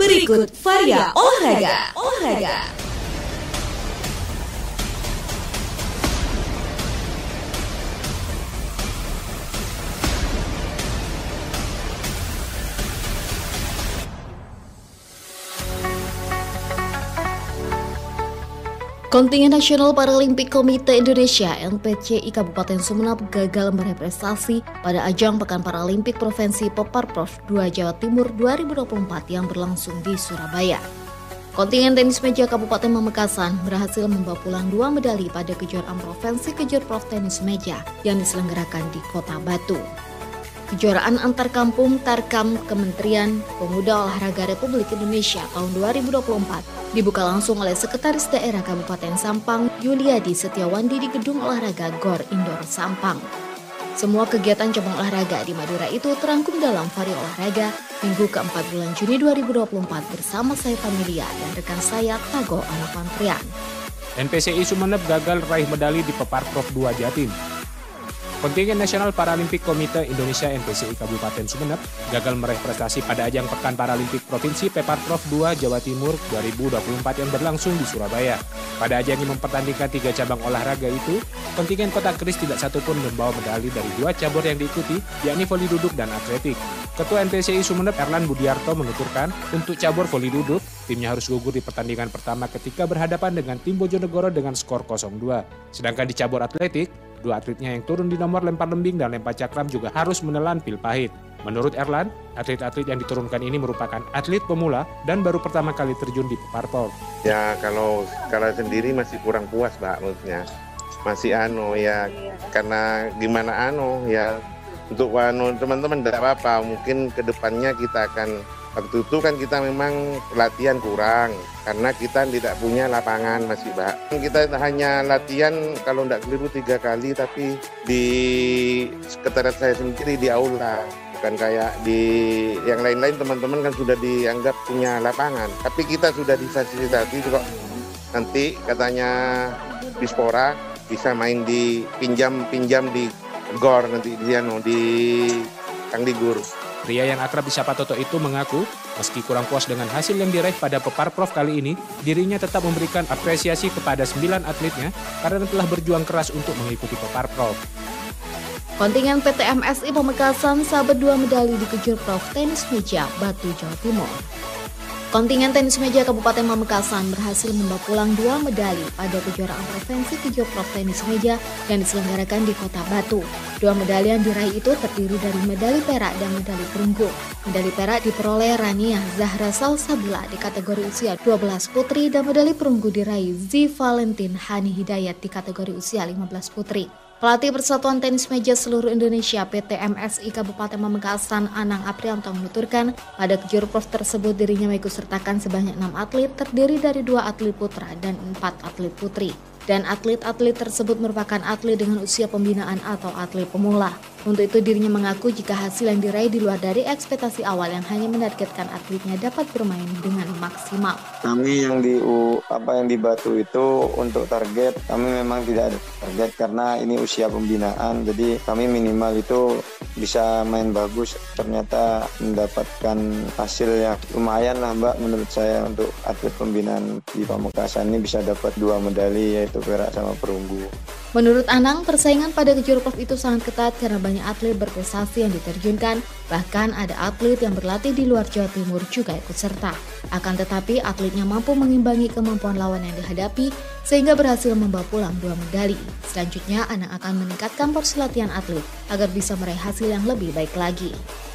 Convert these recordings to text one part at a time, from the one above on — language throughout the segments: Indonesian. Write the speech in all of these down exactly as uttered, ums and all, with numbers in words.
Berikut Varia Olahraga. Olahraga. Kontingen Nasional Paralimpik Komite Indonesia N P C I Kabupaten Sumeneb gagal meraih prestasi pada ajang Pekan Paralimpik Provinsi Peparprov dua Jawa Timur dua ribu dua puluh empat yang berlangsung di Surabaya. Kontingen tenis meja Kabupaten Pamekasan berhasil membawa pulang dua medali pada kejuaraan Provinsi Kejurprov Tenis Meja yang diselenggarakan di Kota Batu. Kejuaraan antar kampung Tarkam Kementerian Pemuda Olahraga Republik Indonesia tahun dua ribu dua puluh empat dibuka langsung oleh Sekretaris Daerah Kabupaten Sampang Yuliadi Setiawandi di Gedung Olahraga Gor Indoor Sampang. Semua kegiatan cabang olahraga di Madura itu terangkum dalam Varia Olahraga Minggu keempat bulan Juni dua ribu dua puluh empat bersama saya Familia dan rekan saya Tago Anapantrian. N P C I Sumeneb gagal raih medali di Peparprov dua Jatim. Kontingen Nasional Paralimpik Komite Indonesia N P C I Kabupaten Sumeneb gagal meraih prestasi pada ajang Pekan Paralimpik Provinsi Peparprov dua Jawa Timur dua ribu dua puluh empat yang berlangsung di Surabaya. Pada ajang yang mempertandingkan tiga cabang olahraga itu, kontingen Kota Keris tidak satupun membawa medali dari dua cabur yang diikuti, yakni voli duduk dan atletik. Ketua N P C I Sumeneb Erlan Budiarto menuturkan, untuk cabur voli duduk, timnya harus gugur di pertandingan pertama ketika berhadapan dengan tim Bojonegoro dengan skor nol dua. Sedangkan di cabur atletik, dua atletnya yang turun di nomor lempar lembing dan lempar cakram juga harus menelan pil pahit. Menurut Erlan, atlet-atlet yang diturunkan ini merupakan atlet pemula dan baru pertama kali terjun di Peparprov. Ya kalau kalau sendiri masih kurang puas, Mbak, maksudnya. Masih ano ya, karena gimana ano ya, untuk ano teman-teman tidak apa-apa, mungkin kedepannya kita akan. Waktu itu kan kita memang latihan kurang karena kita tidak punya lapangan, Mas Mbak. Kita hanya latihan kalau tidak keliru tiga kali, tapi di sekretariat saya sendiri di aula. Bukan kayak di yang lain-lain, teman-teman kan sudah dianggap punya lapangan. Tapi kita sudah difasilitasi kok. Nanti katanya Bispora bisa main di pinjam-pinjam di Gor nanti di ano di Kangdigur. Pria yang akrab disapa Toto itu mengaku, meski kurang puas dengan hasil yang diraih pada Peparprov kali ini, dirinya tetap memberikan apresiasi kepada sembilan atletnya karena telah berjuang keras untuk mengikuti Peparprov. Kontingen P T M S I Pamekasan sabet dua medali di Kejurprov Tenis Meja Batu, Jawa Timur. Kontingen tenis meja Kabupaten Pamekasan berhasil membawa pulang dua medali pada kejuaraan Provinsi Kejurprov Tenis Meja yang diselenggarakan di Kota Batu. Dua medali yang diraih itu terdiri dari medali perak dan medali perunggu. Medali perak diperoleh Rania Zahra Salsabila di kategori usia dua belas putri dan medali perunggu diraih Z Valentin Hani Hidayat di kategori usia lima belas putri. Pelatih Persatuan Tenis Meja Seluruh Indonesia P T M S I Kabupaten Pamekasan Anang Aprianto menuturkan pada Kejurprov tersebut dirinya mengikutsertakan sebanyak enam atlet terdiri dari dua atlet putra dan empat atlet putri. Dan atlet-atlet tersebut merupakan atlet dengan usia pembinaan atau atlet pemula. Untuk itu dirinya mengaku jika hasil yang diraih di luar dari ekspektasi awal yang hanya menargetkan atletnya dapat bermain dengan maksimal. Kami yang di apa yang di Batu itu untuk target kami memang tidak ada target karena ini usia pembinaan, jadi kami minimal itu bisa main bagus. Ternyata mendapatkan hasil yang lumayan lah, Mbak, menurut saya untuk atlet pembinaan di Pamekasan ini bisa dapat dua medali yaitu perak sama perunggu. Menurut Anang, persaingan pada Kejurprov itu sangat ketat karena banyak atlet berprestasi yang diterjunkan, bahkan ada atlet yang berlatih di luar Jawa Timur juga ikut serta. Akan tetapi atletnya mampu mengimbangi kemampuan lawan yang dihadapi sehingga berhasil membawa pulang dua medali. Selanjutnya, Anang akan meningkatkan porsi latihan atlet agar bisa meraih hasil yang lebih baik lagi.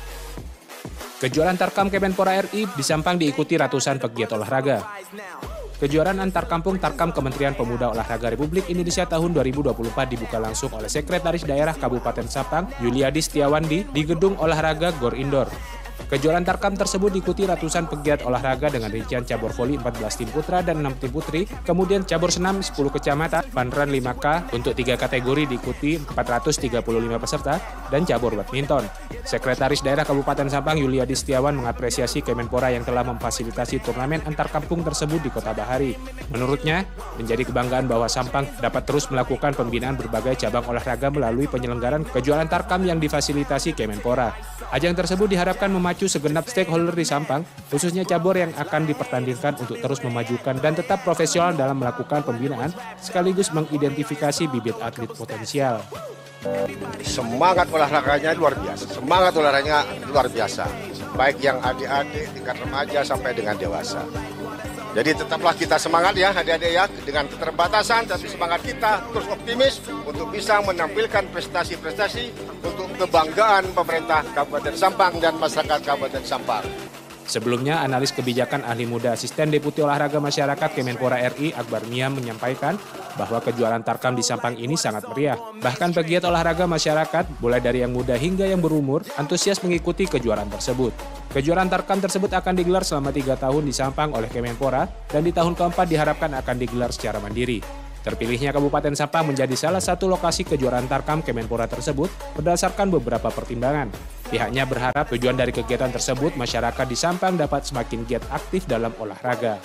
Kejuaraan Tarkam Kemenpora R I di Sampang diikuti ratusan pegiat olahraga. Kejuaraan antar kampung Tarkam Kementerian Pemuda Olahraga Republik Indonesia tahun dua ribu dua puluh empat dibuka langsung oleh Sekretaris Daerah Kabupaten Sampang, Yuliadi Setiawandi, di Gedung Olahraga Gor Indoor. Kejuaraan Tarkam tersebut diikuti ratusan pegiat olahraga dengan rincian cabur voli empat belas tim putra dan enam tim putri, kemudian cabur senam sepuluh kecamatan, fun run lima K untuk tiga kategori diikuti empat ratus tiga puluh lima peserta, dan cabur badminton. Sekretaris Daerah Kabupaten Sampang Yuliadi Setiawan mengapresiasi Kemenpora yang telah memfasilitasi turnamen antar kampung tersebut di Kota Bahari. Menurutnya, menjadi kebanggaan bahwa Sampang dapat terus melakukan pembinaan berbagai cabang olahraga melalui penyelenggaraan kejuaraan Tarkam yang difasilitasi Kemenpora. Ajang tersebut diharapkan memastikan memacu segenap stakeholder di Sampang, khususnya cabur yang akan dipertandingkan untuk terus memajukan dan tetap profesional dalam melakukan pembinaan, sekaligus mengidentifikasi bibit atlet potensial. Semangat olahraganya luar biasa, semangat olahraganya luar biasa, baik yang adik-adik tingkat remaja sampai dengan dewasa. Jadi tetaplah kita semangat ya adik-adik ya, dengan keterbatasan tapi semangat kita terus optimis untuk bisa menampilkan prestasi-prestasi untuk kebanggaan pemerintah Kabupaten Sampang dan masyarakat Kabupaten Sampang. Sebelumnya, analis kebijakan ahli muda asisten Deputi Olahraga Masyarakat Kemenpora R I Akbar Miam menyampaikan bahwa kejuaraan Tarkam di Sampang ini sangat meriah. Bahkan pegiat olahraga masyarakat, mulai dari yang muda hingga yang berumur, antusias mengikuti kejuaraan tersebut. Kejuaraan Tarkam tersebut akan digelar selama tiga tahun di Sampang oleh Kemenpora dan di tahun keempat diharapkan akan digelar secara mandiri. Terpilihnya Kabupaten Sampang menjadi salah satu lokasi kejuaraan Tarkam Kemenpora tersebut berdasarkan beberapa pertimbangan. Pihaknya berharap tujuan dari kegiatan tersebut masyarakat di Sampang dapat semakin giat aktif dalam olahraga.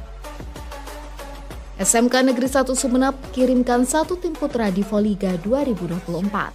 S M K Negeri satu Sumeneb kirimkan satu tim putra di Voliga dua ribu dua puluh empat.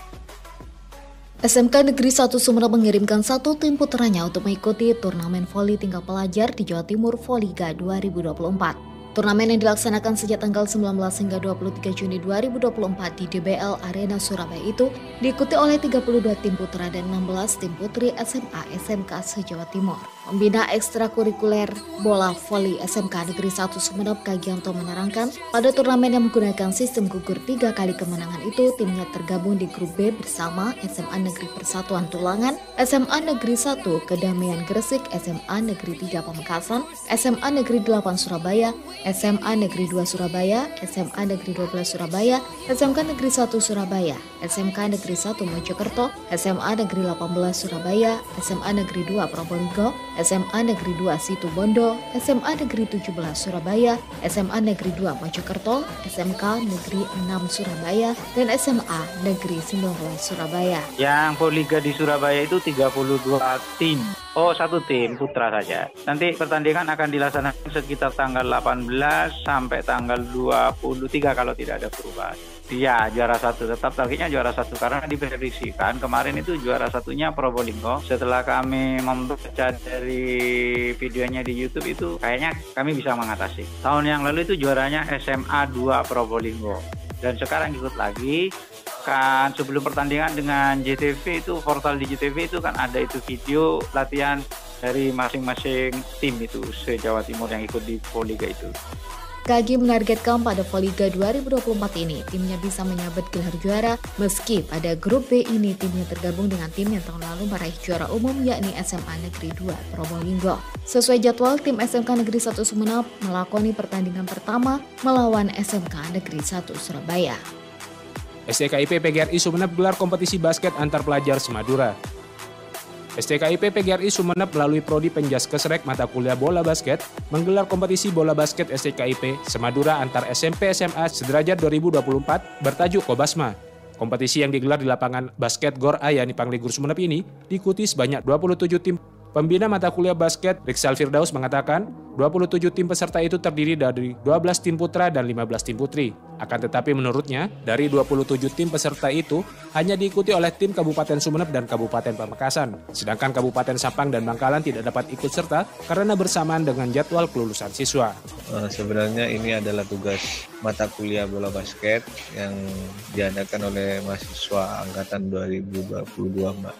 S M K Negeri satu Sumeneb mengirimkan satu tim putranya untuk mengikuti turnamen voli tingkat pelajar di Jawa Timur Voliga dua ribu dua puluh empat. Turnamen yang dilaksanakan sejak tanggal sembilan belas hingga dua puluh tiga Juni dua ribu dua puluh empat di D B L Arena Surabaya itu diikuti oleh tiga puluh dua tim putra dan enam belas tim putri S M A S M K se-Jawa Timur. Pembina ekstrakurikuler bola voli S M K Negeri satu Sumeneb Kagianto menerangkan, pada turnamen yang menggunakan sistem gugur tiga kali kemenangan itu, timnya tergabung di grup B bersama S M A Negeri Persatuan Tulangan, S M A Negeri satu Kedamaian Gresik, S M A Negeri tiga Pamekasan, S M A Negeri delapan Surabaya, S M A Negeri dua Surabaya, S M A Negeri dua belas Surabaya, S M K Negeri satu Surabaya, S M K Negeri satu Mojokerto, S M A Negeri delapan belas Surabaya, S M A Negeri dua Probolinggo, S M A Negeri dua Situbondo, S M A Negeri tujuh belas Surabaya, S M A Negeri dua Mojokerto, S M K Negeri enam Surabaya, dan S M A Negeri sembilan belas Surabaya. Yang Voliga di Surabaya itu tiga puluh dua tim. Oh, satu tim putra saja. Nanti pertandingan akan dilaksanakan sekitar tanggal delapan belas sampai tanggal dua puluh tiga kalau tidak ada perubahan. Iya, juara satu. Tetap targetnya juara satu karena diprediksikan kemarin itu juara satunya Probolinggo. Setelah kami membaca dari videonya di YouTube itu kayaknya kami bisa mengatasi. Tahun yang lalu itu juaranya S M A dua Probolinggo. Dan sekarang ikut lagi. Kan sebelum pertandingan dengan J T V itu, portal di J T V itu kan ada itu video latihan dari masing-masing tim itu se-Jawa Timur yang ikut di Voliga itu. Kagi menargetkan pada Voliga dua ribu dua puluh empat ini timnya bisa menyabet gelar juara meski pada grup B ini timnya tergabung dengan tim yang tahun lalu meraih juara umum yakni S M A Negeri dua Probolinggo. Sesuai jadwal, tim S M K Negeri satu Sumeneb melakoni pertandingan pertama melawan S M K Negeri satu Surabaya. S T K I P P G R I Sumeneb gelar kompetisi basket antar pelajar Semadura. S T K I P P G R I Sumeneb melalui Prodi Penjaskesrek mata kuliah bola basket menggelar kompetisi bola basket S T K I P Semadura antar S M P S M A sederajat dua ribu dua puluh empat bertajuk Kobasma. Kompetisi yang digelar di lapangan basket Gor Ayani Pangligur Sumeneb ini diikuti sebanyak dua puluh tujuh tim. Pembina mata kuliah basket Riksal Firdaus mengatakan dua puluh tujuh tim peserta itu terdiri dari dua belas tim putra dan lima belas tim putri. Akan tetapi menurutnya, dari dua puluh tujuh tim peserta itu hanya diikuti oleh tim Kabupaten Sumeneb dan Kabupaten Pamekasan. Sedangkan Kabupaten Sampang dan Bangkalan tidak dapat ikut serta karena bersamaan dengan jadwal kelulusan siswa. Uh, sebenarnya ini adalah tugas mata kuliah bola basket yang diadakan oleh mahasiswa angkatan dua ribu dua puluh dua, Mbak.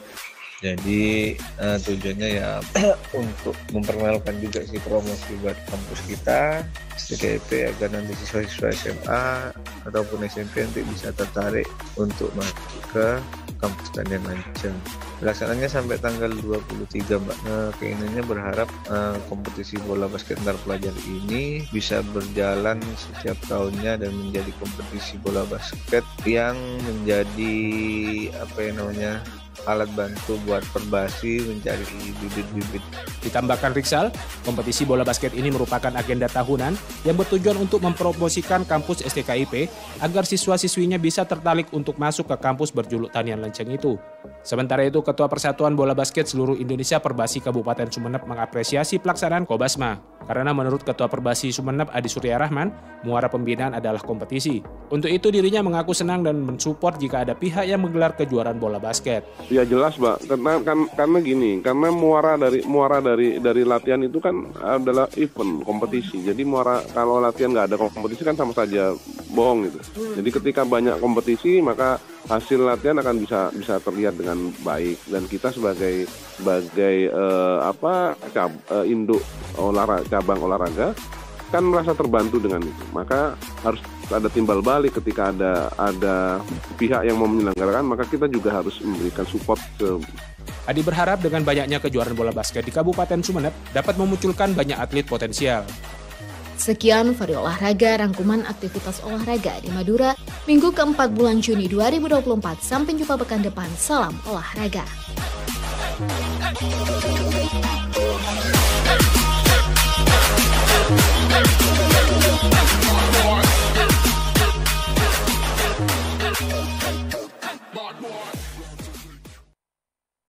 Jadi uh, tujuannya ya untuk memperkenalkan juga sih promosi buat kampus kita S T K I P agar nanti siswa-siswa S M A ataupun S M P nanti bisa tertarik untuk masuk ke kampus Tandian Lanceng. Pelaksananya sampai tanggal dua puluh tiga, Mbak. Nah, keinginannya berharap uh, kompetisi bola basket antar pelajar ini bisa berjalan setiap tahunnya dan menjadi kompetisi bola basket yang menjadi apa yang namanya alat bantu buat Perbasi mencari bibit-bibit. Ditambahkan Riksal, kompetisi bola basket ini merupakan agenda tahunan yang bertujuan untuk mempromosikan kampus S T K I P agar siswa-siswinya bisa tertarik untuk masuk ke kampus berjuluk Tandian Lanceng itu. Sementara itu, Ketua Persatuan Bola Basket Seluruh Indonesia Perbasi Kabupaten Sumeneb mengapresiasi pelaksanaan Kobasma. Karena menurut Ketua Perbasi Sumeneb Adi Surya Rahman, muara pembinaan adalah kompetisi. Untuk itu dirinya mengaku senang dan mensupport jika ada pihak yang menggelar kejuaraan bola basket. Ya jelas, Mbak. Karena kan karena gini, karena muara dari muara dari dari latihan itu kan adalah event kompetisi. Jadi muara kalau latihan nggak ada kompetisi kan sama saja bohong gitu. Jadi ketika banyak kompetisi maka hasil latihan akan bisa bisa terlihat dengan baik, dan kita sebagai sebagai uh, apa cab, uh, induk olahraga cabang olahraga kan merasa terbantu dengan itu. Maka harus ada timbal balik ketika ada ada pihak yang mau menyelenggarakan, maka kita juga harus memberikan support ke. Adi berharap dengan banyaknya kejuaraan bola basket di Kabupaten Sumeneb dapat memunculkan banyak atlet potensial. Sekian Vario Olahraga, rangkuman aktivitas olahraga di Madura, Minggu keempat bulan Juni dua ribu dua puluh empat. Sampai jumpa pekan depan, salam olahraga.